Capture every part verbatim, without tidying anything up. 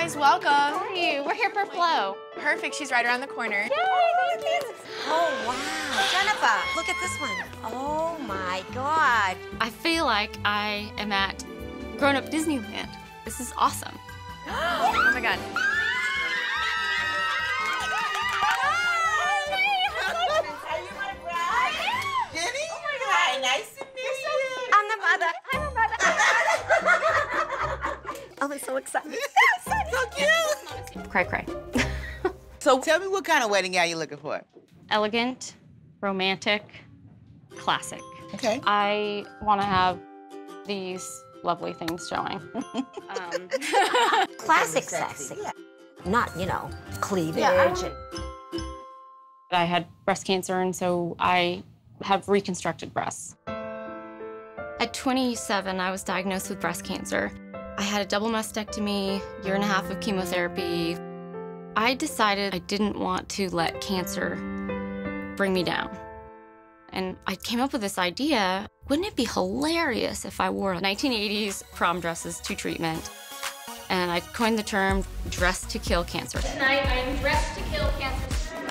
guys, welcome. How are you? We're here for Flo. Perfect, she's right around the corner. Yay, thank you. Oh, wow. Jennifer, look at this one. Oh, my God. I feel like I am at grown-up Disneyland. This is awesome. Oh, my God. Are you my bride? Jenny? Oh, my God. Hi, nice to meet you. I'm the mother. I'm the mother. Oh, I'm so excited. So cute. Cray cray. So tell me what kind of wedding gown you're looking for. Elegant, romantic, classic. Okay. I want to have these lovely things showing. um. Classic sexy. Yeah. Not, you know, cleavage. Yeah, and... I had breast cancer, and so I have reconstructed breasts. At twenty-seven, I was diagnosed with breast cancer. I had a double mastectomy, year and a half of chemotherapy. I decided I didn't want to let cancer bring me down. And I came up with this idea, wouldn't it be hilarious if I wore nineteen eighties prom dresses to treatment? And I coined the term dress to kill cancer. Tonight, I am dressed to kill cancer.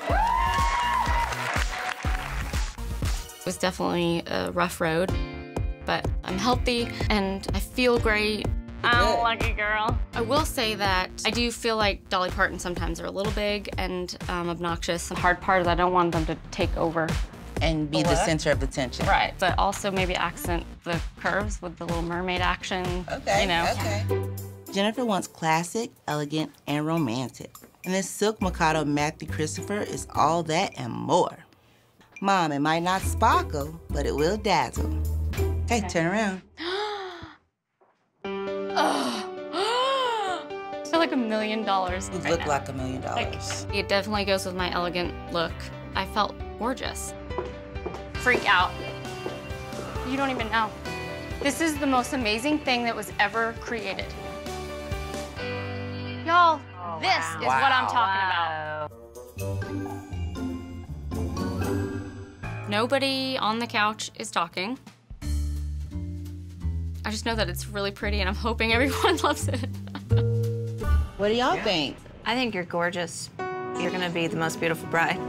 It was definitely a rough road, but I'm healthy and I feel great. I'm a lucky girl. I will say that I do feel like Dolly Parton sometimes are a little big and um, obnoxious. The hard part is I don't want them to take over. And be the center of attention. Right, but also maybe accent the curves with the Little Mermaid action. Okay, you know. okay. Jennifer wants classic, elegant, and romantic. And this silk Mikado Matthew Christopher is all that and more. Mom, it might not sparkle, but it will dazzle. Hey, turn around. I feel like a million dollars. You right look now. like a million dollars. Like, it definitely goes with my elegant look. I felt gorgeous. Freak out. You don't even know. This is the most amazing thing that was ever created. Y'all, Oh, this wow. is what I'm talking about. Nobody on the couch is talking. I just know that it's really pretty and I'm hoping everyone loves it. What do y'all think? I think you're gorgeous. You're gonna be the most beautiful bride.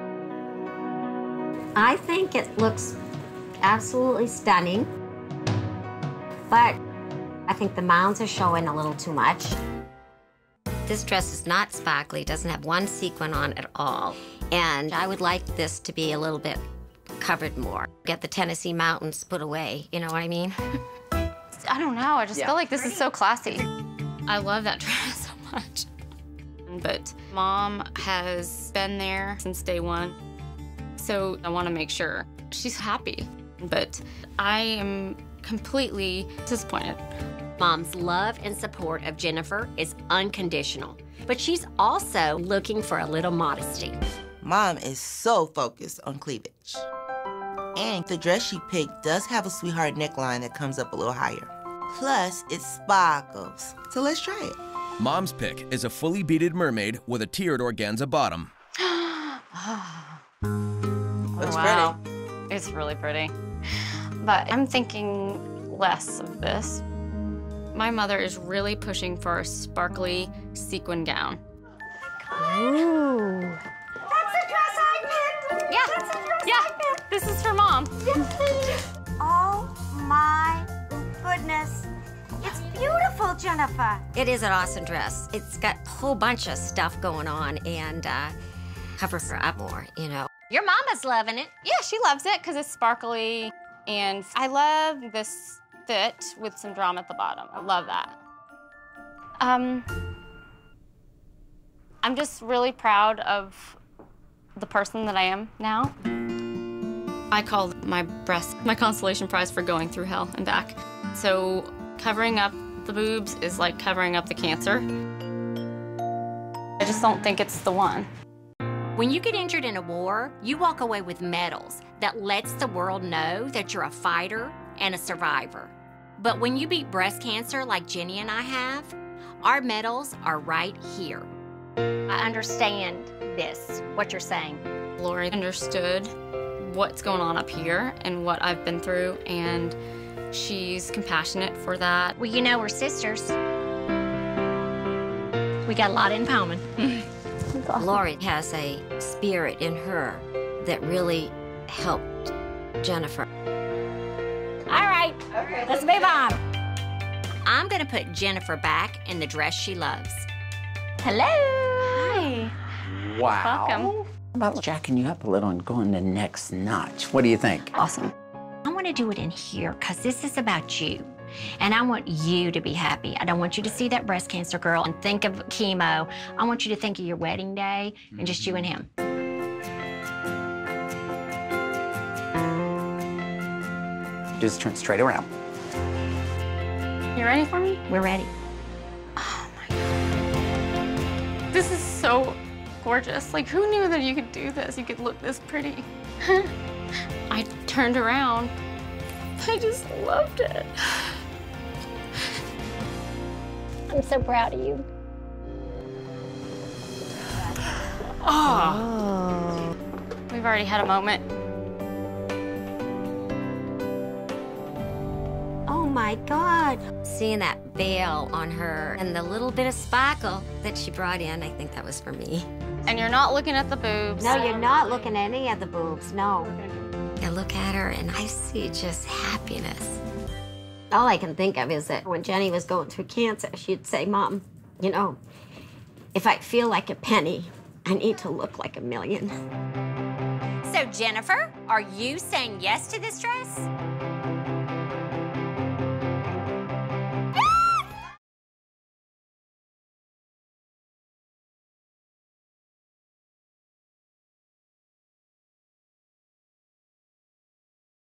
I think it looks absolutely stunning, but I think the mounds are showing a little too much. This dress is not sparkly, doesn't have one sequin on at all, and I would like this to be a little bit covered more. Get the Tennessee mountains put away, you know what I mean? I don't know, I just feel like this is so classy. I love that dress so much. But Mom has been there since day one, so I want to make sure she's happy. But I am completely disappointed. Mom's love and support of Jennifer is unconditional, but she's also looking for a little modesty. Mom is so focused on cleavage. And the dress she picked does have a sweetheart neckline that comes up a little higher. Plus, it sparkles. So let's try it. Mom's pick is a fully beaded mermaid with a tiered organza bottom. Looks wow. It's really pretty. But I'm thinking less of this. My mother is really pushing for a sparkly sequin gown. Ooh. That's the dress I meant. Yeah, That's the dress yeah, I meant. this is for Mom. Oh my goodness. It's beautiful, Jennifer. It is an awesome dress. It's got a whole bunch of stuff going on and uh, covers her up more, you know. Your mama's loving it. Yeah, she loves it because it's sparkly. And I love this fit with some drama at the bottom. I love that. Um, I'm just really proud of the person that I am now. I call my breast my consolation prize for going through hell and back. So covering up the boobs is like covering up the cancer. I just don't think it's the one. When you get injured in a war, you walk away with medals that lets the world know that you're a fighter and a survivor. But when you beat breast cancer like Jenny and I have, our medals are right here. I understand this, what you're saying. Lori understood what's going on up here and what I've been through, and she's compassionate for that. Well, you know we're sisters. We got a lot in common. Lori has a spirit in her that really helped Jennifer. All right, let's move on. I'm gonna put Jennifer back in the dress she loves. Hello. Hi. Wow. Welcome. How about jacking you up a little and going the next notch? What do you think? Awesome. I want to do it in here because this is about you. And I want you to be happy. I don't want you to see that breast cancer girl and think of chemo. I want you to think of your wedding day and just you and him. Just turn straight around. You ready for me? We're ready. Oh my God. This is so gorgeous. Like, who knew that you could do this? You could look this pretty. I turned around. I just loved it. I'm so proud of you. Oh. We've already had a moment. Oh my God. Seeing that veil on her and the little bit of sparkle that she brought in, I think that was for me. And you're not looking at the boobs. No, you're not looking at any of the boobs, no. I look at her and I see just happiness. All I can think of is that when Jenny was going through cancer, she'd say, Mom, you know, if I feel like a penny, I need to look like a million. So, Jennifer, are you saying yes to this dress?